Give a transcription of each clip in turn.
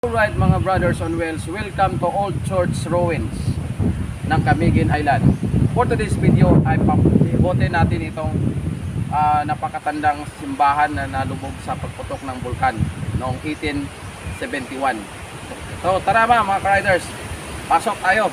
Alright mga brothers on wheels, welcome to Old Church Ruins ng Camiguin Island. For today's video ay pabote natin itong napakatandang simbahan na nalubog sa pagputok ng bulkan noong 1871. So tara mga riders, pasok tayo.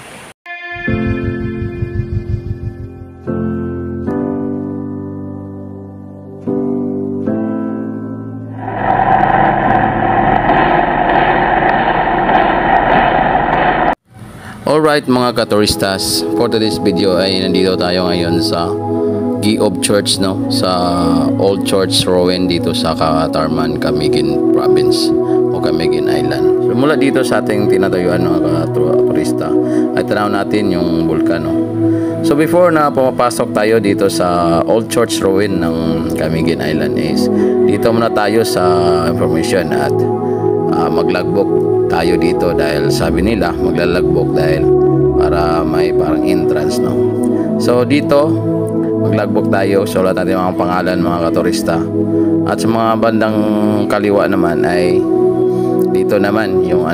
Alright mga katuristas, for today's video ay nandito tayo ngayon sa Giob Church, no? Sa Old Church Ruin dito sa Catarman, Camiguin Province o Camiguin Island. So mula dito sa ating tinatayuan mga turista ay tanaw natin yung bulkan, no? So before na pumapasok tayo dito sa Old Church Ruin ng Camiguin Island is dito muna tayo sa information at maglagbok tayo dito dahil sabi nila maglalagbok dahil para may parang entrance, no? So dito maglagbok tayo, sulat natin mga pangalan mga katurista, at sa mga bandang kaliwa naman ay dito naman yung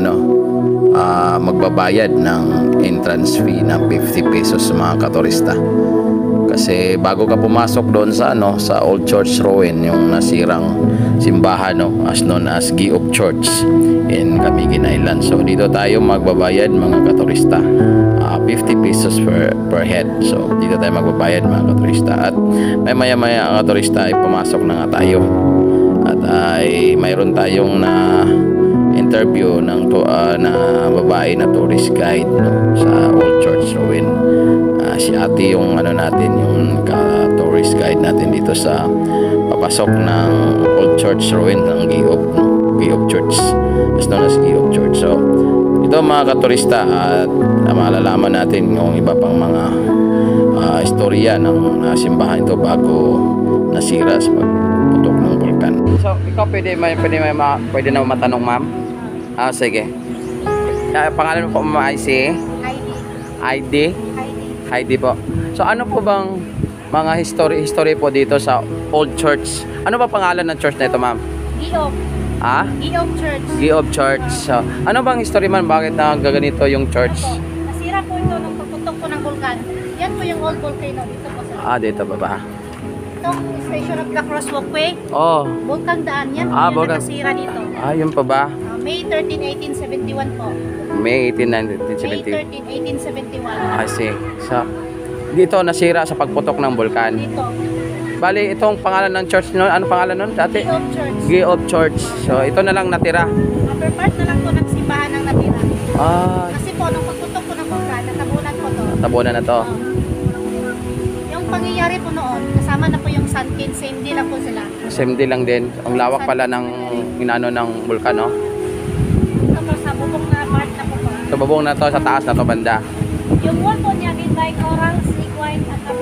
magbabayad ng entrance fee ng 50 pesos sa mga katurista. Kasi bago ka pumasok doon sa sa Old Church Ruin, yung nasirang simbahan, as known as Giob Church in Camiguin Island. So dito tayo magbabayad mga katurista, 50 pesos per head. So dito tayo magbabayad mga katurista, at may maya-maya ang katurista ay pumasok na nga tayo, at ay mayroon tayong na interview ng na babae na tourist guide, sa Old Church Ruin. Si ate yung natin, yung tourist guide natin dito sa papasok ng Old Church Ruin ng Giob Church, as known as Giob Church. So ito mga katurista, at malalaman natin yung iba pang mga istorya ng simbahan ito bago nasira sa pagputok ng bulkan. So ikaw pwede na matanong, ma'am? Sige. Pangalan mo po, ma'am? ID? Heidi po. So ano po bang mga history po dito sa Old Church? Ano ba pangalan ng church na ito, ma'am? Giob. Giob Church. Giob Church. So, ano bang history man? Bakit gaganito yung church? Nasira po ito nung pagputok po ng bulkan. Yan po yung old volcano. Dito po sa... Dito pa ba? Ito, Station of the Cross Walkway. Bulkan daan. Yan po yung nasira dito. Yun pa ba? May 13, 1871 po. May 18, 1970. May 13, 1871. I see. So, dito nasira sa pagputok ng bulkan. Dito. Bali, itong pangalan ng church noon, ano pangalan noon dati? Giob Church. Giob Church. So, ito na lang natira. Upper part na lang po ng simbahan ang natira. Kasi po, nung pagputok po ng bulkan, natabunan po to. Natabunan na to. Yung pangyayari po noon, kasama na po yung Sunken, same day lang po sila. Same day lang din. Ang lawak pala ng ng bulkan, no? Ito po, sa bubong na part na po po. So, bubong na to, sa taas na to banda. Yung wall po niya, made by corals, equine, at ako.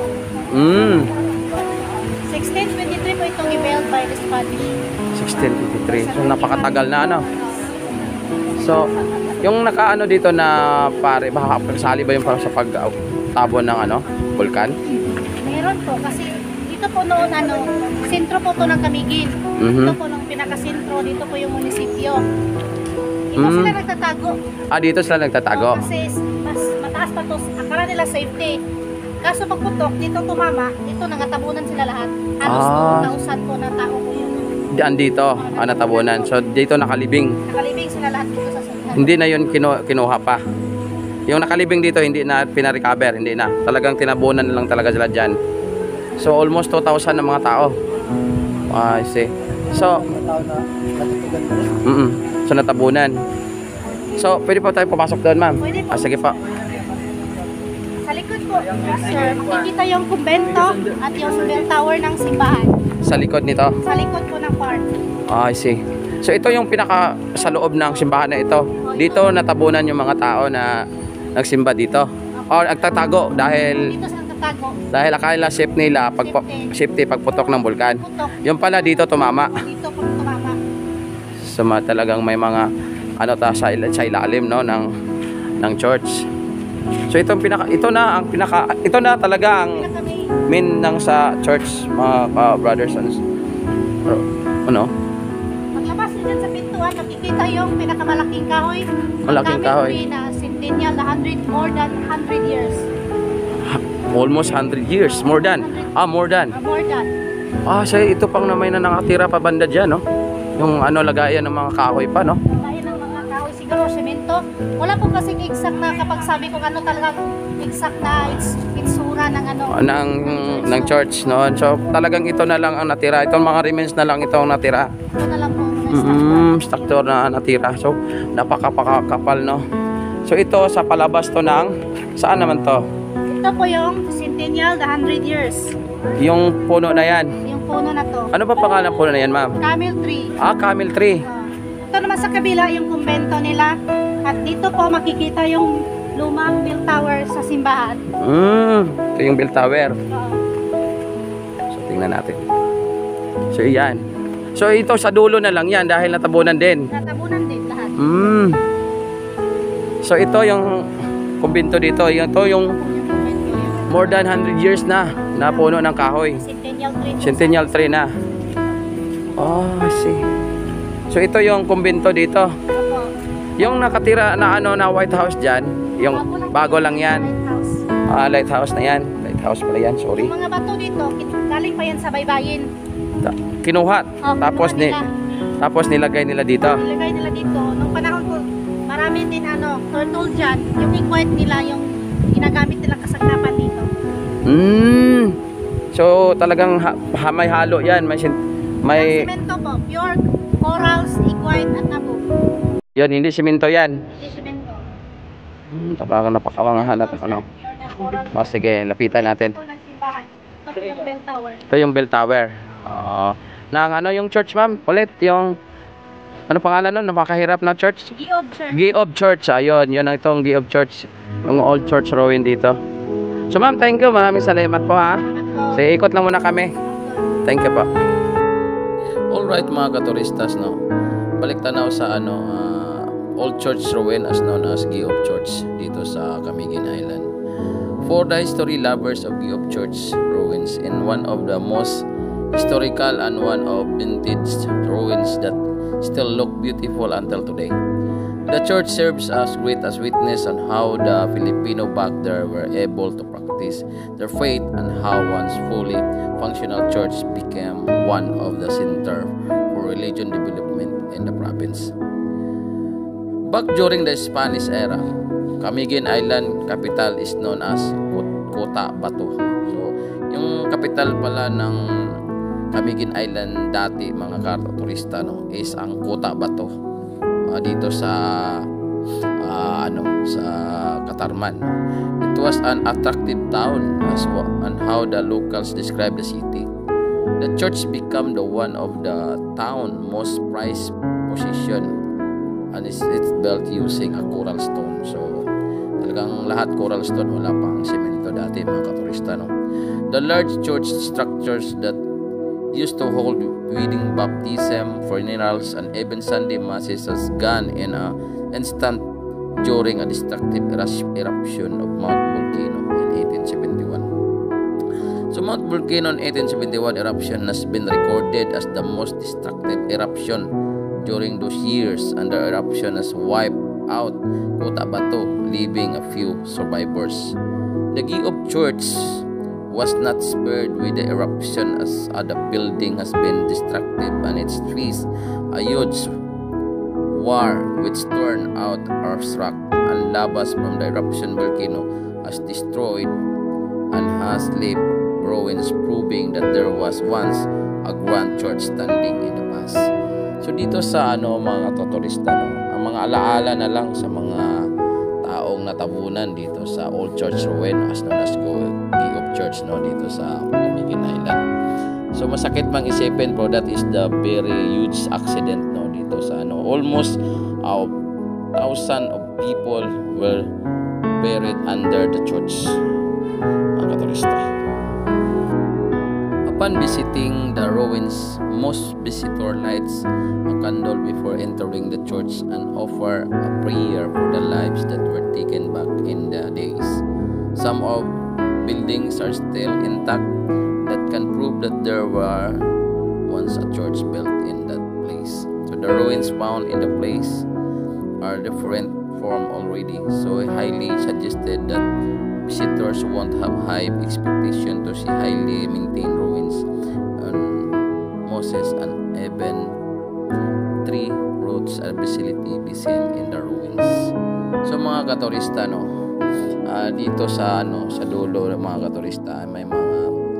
1623 po itong i-build by the Spanish. 1623. So, napakatagal na, So, yung dito na pare, baka kasali ba yung para sa pagtabon ng bulkan? Meron po, kasi dito po noon, sentro po to ng Camiguin. Dito po nung pinakasentro, dito po yung munisipyo. Dito sila nagtatago. Dito sila nagtatago. Kasi mas mataas pa to, akala nila safety. Kaso pagputok, dito tumama, dito nangatabunan sila lahat. Halos nausan po na tao po yun. Diyan dito, natabunan. So dito nakalibing. Nakalibing sila lahat dito sa sundan. Hindi na yun kinuha pa. Yung nakalibing dito, hindi na pinarecover, hindi na. Talagang tinabunan na lang talaga sila dyan. So almost 2,000 na mga tao. I see. So, so natabunan. So, pwede pa tayo pumasok doon, ma'am? Pwede po. Sige pa. Sa likod po, sir, makikita yung kumbento at yung bell tower ng simbahan. Sa likod nito? Sa likod po ng park. I see. So ito yung pinaka sa loob ng simbahan na ito. Dito natabunan yung mga tao na nagsimba dito. O nagtatago dahil Dito sa nagtatago. Dahil akala safe nila safety pagputok ng bulkan. Yung pala dito tumama. Dito po tumama. So talagang may mga sa ilalim, no, ng church. So ito na talaga ang main ng sa church, mga brothers and Paglabas niyo dyan sa pintuan, makikita makikita yung pinakamalaking kahoy. Malaking kahoy. Na centennial, 100, more than 100 years. Almost 100 years. More than. More than. More than. So ito pang na may na nakatira pa banda dyan, no? Yung ano, lagayan ng mga kahoy pa, no? Lagayan ng mga kahoy, siguro semento. Wala po kasing exact na kapag sabi ko ano talagang exact na itsura ng ano. Ng church, no? So talagang ito na lang ang natira. Itong mga remains na lang ito ang natira. Ito na lang po. Structure na natira. So napakapakapal, no? So ito sa palabas to ng, saan naman to? Ito po yung centennial, the 100 years. Yung puno na yan. Yung puno na to. Ano ba pangalan puno na yan, ma'am? Camel tree. Camel tree. Ito naman sa kabila yung kumbento nila. At dito po makikita yung lumang bell tower sa simbahan. Ito yung bell tower. So tingnan natin. So yan. So ito sa dulo na lang yan dahil natabunan din. Natabunan din lahat. So ito yung kumbento dito. Ito yung more than 100 years na puno ng kahoy. Centennial tree. Centennial tree na. I see. So ito yung kumbento dito. Yung nakatira na ano na White House diyan, yung bago lang yan. Lighthouse na yan. Lighthouse pala yan, sorry. Yung mga bato dito, galing pa yan sa baybayin. Kinuha. Kinuha Tapos nilagay nila dito. Nilagay nila dito. Nung panahon ko, marami din turtle dyan. Yung egg white nila, yung ginagamit nilang kasangkapan dito. So talagang may halo yan. May semento po. Pure corals, egg white at abo. Yan, hindi semento yan. Hindi semento. Talagang napakawangahanap. Sige, lapitan natin. Ito yung bell tower. Ito yung bell tower. Ano yung church, ma'am? Ulit, yung ano pangalan nun? Napakahirap na church? Giob Church. Giob Church. Ayun, yun ang itong Giob Church. Yung old church ruin dito. So ma'am, thank you. Maraming salamat po, ha. Sige, ikot lang muna kami. Thank you po. Alright mga katuristas, no. Balik tanaw sa old church ruin as known as Giob Church dito sa Camiguin Island. For the history lovers of Giob Church ruins, in one of the most historical and one of vintage ruins that still look beautiful until today. The church serves as great as witness on how the Filipino back there were able to practice their faith and how once fully functional church became one of the center for religion development in the province. Back during the Spanish era, Camiguin Island capital is known as Cotabato. So, yung capital pala ng Camiguin Island dati mga turista, no, is ang Cotabato. Dito sa sa Katarman. It was an attractive town and how the locals describe the city. The church became the one of the town most prized possession, and it's built using a coral stone. So talagang lahat coral stone, wala pang semento dati mga katurista, no. The large church structures that used to hold wedding, baptism, funerals, and even Sunday masses has gone in an instant during a destructive eruption of Mount Volcano in 1871. So Mount Volcano in 1871 eruption has been recorded as the most destructive eruption during those years, and the eruption has wiped out Cotabato, leaving a few survivors. The Giob Church was not spared with the eruption as the building has been destructive and its trees a huge war which turned out earth's rock and lavas from the eruption volcano has destroyed and has left ruins, proving that there was once a grand church standing in the past. So dito sa mga turista, no, ang mga alaala na lang sa mga taong natabunan dito sa old church ruin as known as Giob Church, no, dito sa Camiguin Island. So masakit mang isipin, pero that is the very huge accident, no, dito sa almost 1,000 of people were buried under the church, mga katurista. Upon visiting the ruins, most visitor lights a candle before entering the church and offer a prayer for the lives that were taken back in the days. Some of buildings are still intact that can prove that there were once a church built in that place. So the ruins found in the place are different form already, so I highly suggested that visitors won't have high expectation to see highly maintained ruins and mosses and even tree roots and facility be seen in the ruins. So mga katurista, no, dito sa sa dulo ng mga katurista may mga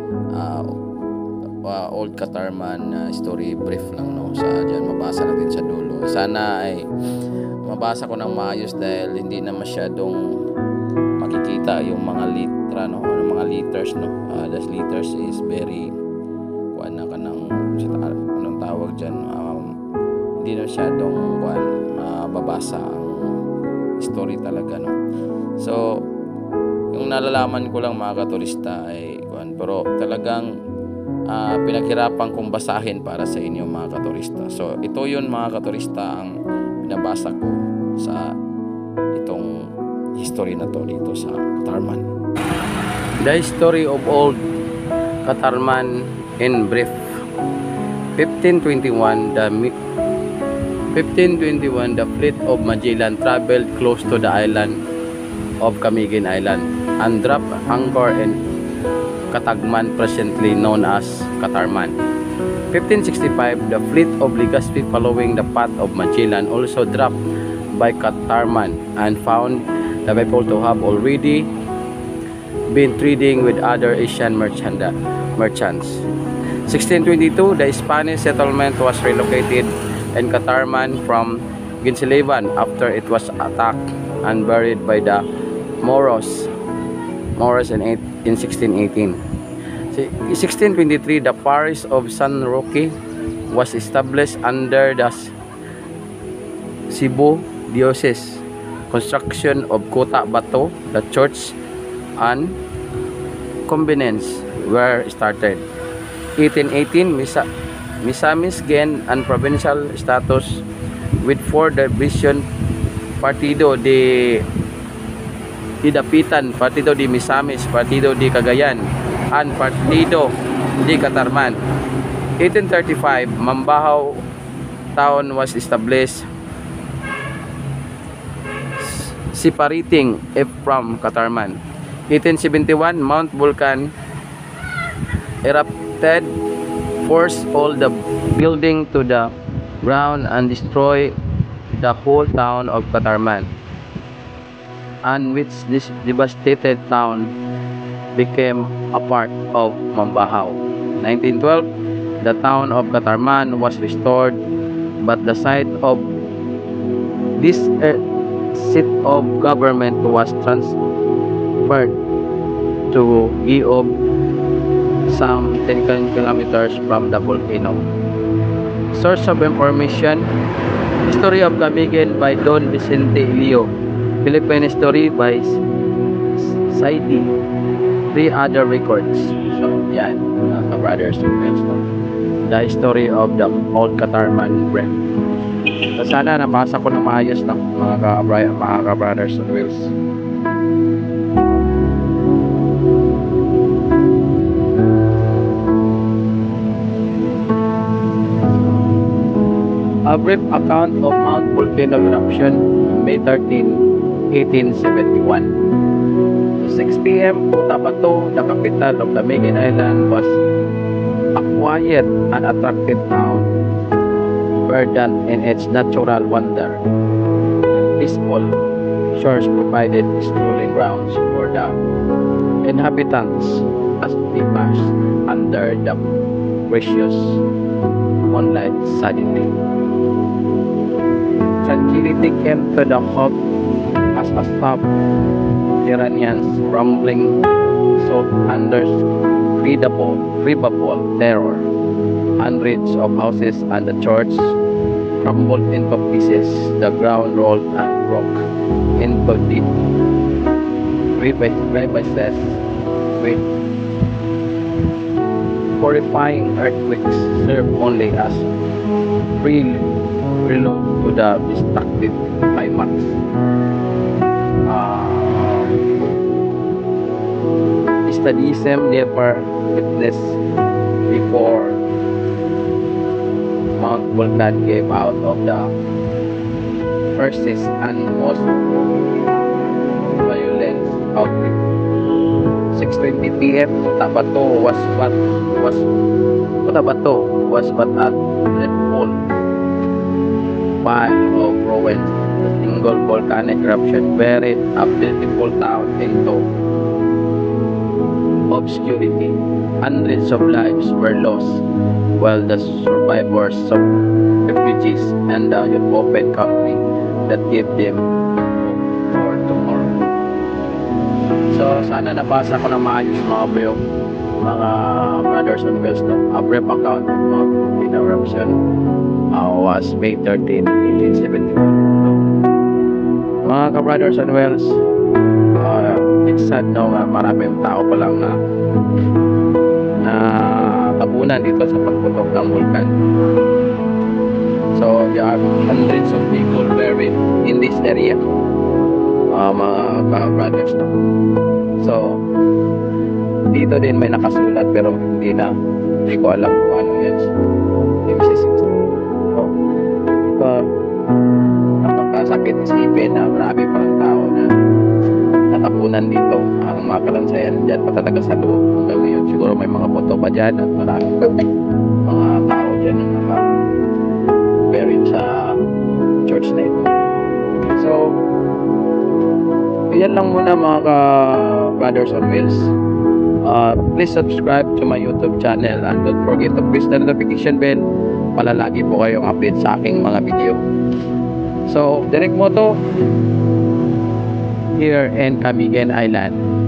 old Katarman story brief lang, no, sa dyan mabasa natin sa dulo. Sana ay mabasa ko ng maayos dahil hindi na masyadong makikita yung mga litra, no, o mga liters, no. The liters is very anong tawag dyan, hindi na masyadong mababasa ang story talaga, no. So yung nalalaman ko lang mga katurista ay pero talagang pinaghirapan kong basahin para sa inyo mga katurista. So ito yun mga katurista ang binabasa ko sa itong history na to dito sa Katarman. The history of old Katarman in brief. 1521 the fleet of Magellan traveled close to the island of Camiguin Island and dropped anchor in Katagman, presently known as Katarman. 1565 the fleet of Legazpi following the path of Magellan also dropped by Katarman and found the people to have already been trading with other Asian merchants. 1622 the Spanish settlement was relocated in Katarman from Ginsilevan after it was attacked and buried by the Moros in 1618. 1623 the parish of San Roque was established under the Cebu diocese. Construction of Kota Bato, the church and convents were started. 1818 Misamis gained an provincial status with 4 division: Partido de Dapitan, Partido de Misamis, Partido de Cagayan, and Partido de Katarman. 1835 Mambahaw town was established, separating it from Katarman. 1871 Mount Vulcan erupted, forced all the building to the ground and destroy the whole town of Katarman, and which this devastated town became a part of Mambahaw. 1912 the town of Katarman was restored, but the site of this seat of government was transferred to Giob, some 10 kilometers from the volcano. Source of information: History of Camiguin by Don Vicente Ilio, Philippine History by Saidi, 3 other records. So yan, mga brothers and friends, the history of the old Katarman brief. So, sana nabasa ko na maayos ng mga brothers and wheels. A brief account of Mount Volcano eruption, May 13, 1871. 6 p.m. Kota Bato, the capital of the Camiguin Island, was a quiet and attractive town, verdant in its natural wonder. Peaceful shores provided strolling grounds for the inhabitants as they passed under the precious moonlight suddenly. Tranquility came to the halt as a stop Iranians rumbling sought under breathable terror. Hundreds of houses and the church crumbled into pieces. The ground rolled and broke into deep crevices with horrifying earthquakes serve only as prelude to the destructive climax. Sadism never witnessed before Mount Vulcan came out of the fiercest and most violent outbreak. 6:20 p.m. Cotabato was but at full fire of ruin. A single volcanic eruption buried a beautiful town into obscurity. Hundreds of lives were lost, while the survivors of refugees and the open country that gave them hope for tomorrow. So, sana nabasa ko na maayos mga bro, mga brothers and girls, no? A brief account of Mount Vulcan eruption was May 13, 1871. Mga ka-brothers and wells, it's sad no nga maraming tao pa lang na tabunan dito sa pagputok ng vulkan. So there are hundreds of people buried in this area, mga ka-brothers. So dito din may nakasulat pero hindi ko alam kung ano yan. Napakasakit isipin na marami pang tao na natapunan dito. Ang mga kalansayan dyan pa talaga sa loob hanggang ngayon. Siguro may mga boto pa dyan at marami pa mga tao dyan na naka-buried sa church na ito. So yan lang muna mga ka-brothers on wheels. Please subscribe to my YouTube channel and don't forget to press the notification bell para lagi po kayong update sa aking mga video. So, Direct Moto here in Camigen Island.